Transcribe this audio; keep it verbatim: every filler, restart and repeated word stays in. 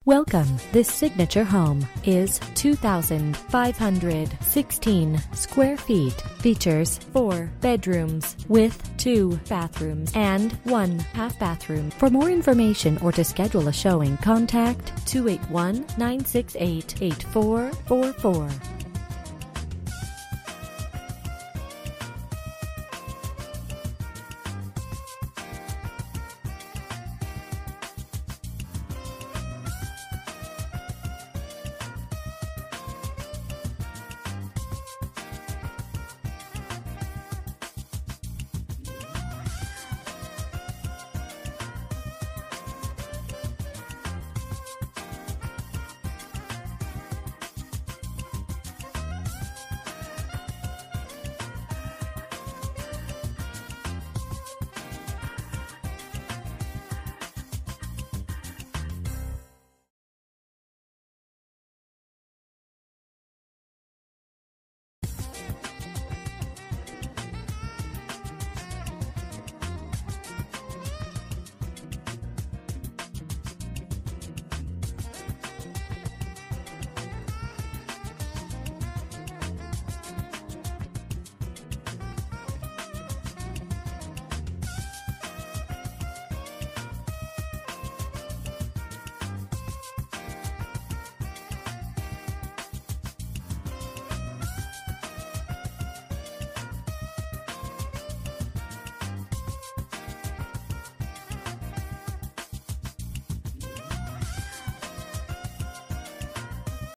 Welcome. This signature home is two thousand five hundred sixteen square feet. Features four bedrooms with two bathrooms and one half bathroom. For more information or to schedule a showing, contact two eight one, nine six eight, eight four four four.